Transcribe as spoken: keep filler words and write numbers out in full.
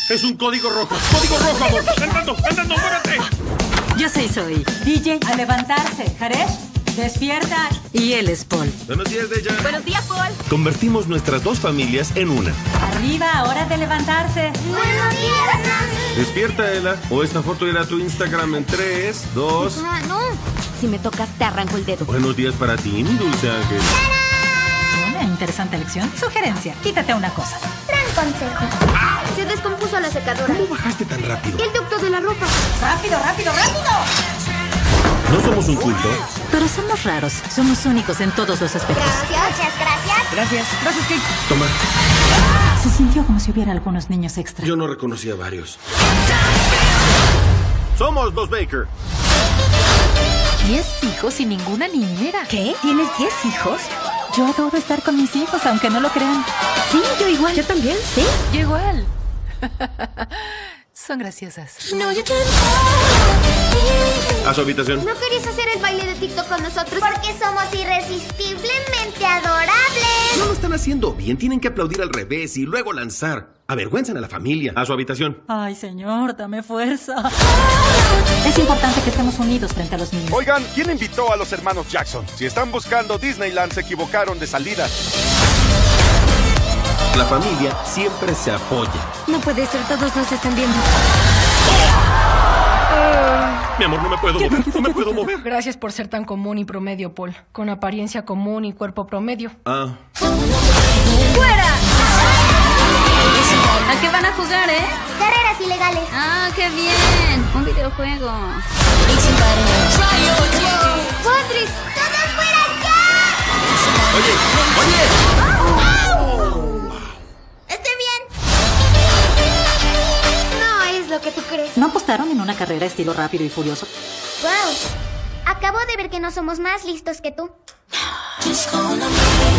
Es un código rojo. ¡Código rojo, amor! ¡Andando, andando, muérate! Yo soy Zoe. D J, a levantarse. Haresh, despierta. Y él es Paul. Buenos días, Deja. Buenos días, Paul. Convertimos nuestras dos familias en una. Arriba, hora de levantarse. Buenos días. Despierta, Ella. O esta foto irá a tu Instagram en tres, dos... Ah, no. Si me tocas, te arranco el dedo. Buenos días para ti, mi dulce ángel. Una interesante lección. Sugerencia, quítate una cosa. Gran consejo. Se descompuso la secadora. ¿Cómo bajaste tan rápido? Y el ducto de la ropa. ¡Rápido, rápido, rápido! No somos un culto. Pero somos raros. Somos únicos en todos los aspectos. Gracias, gracias. Gracias. Gracias, Kate. Toma. Se sintió como si hubiera algunos niños extra. Yo no reconocí a varios. Somos los Baker. Diez hijos y ninguna niñera. ¿Qué? ¿Tienes diez hijos? Yo adoro estar con mis hijos, aunque no lo crean. Sí, yo igual. Yo también, sí. Yo igual. Son graciosas. A su habitación. ¿No querías hacer el baile de TikTok con nosotros? Porque somos irresistiblemente adorables. No lo están haciendo bien. Tienen que aplaudir al revés y luego lanzar. Avergüenzan a la familia. A su habitación. Ay, señor, dame fuerza. Es importante que estemos unidos frente a los niños. Oigan, ¿quién invitó a los hermanos Jackson? Si están buscando Disneyland, se equivocaron de salida. La familia siempre se apoya. No puede ser, todos nos están viendo. Mi amor, no me puedo mover. No me puedo mover. Gracias por ser tan común y promedio, Paul. Con apariencia común y cuerpo promedio. Ah. ¡Fuera! ¿A qué van a jugar, eh? Carreras ilegales. Ah, qué bien. Un videojuego. ¡Podris! ¡Todos fuera ya! Oye, oye. ¡Esté bien! No es lo que tú crees. ¿No apostaron en una carrera estilo Rápido y Furioso? ¡Wow! Acabo de ver que no somos más listos que tú.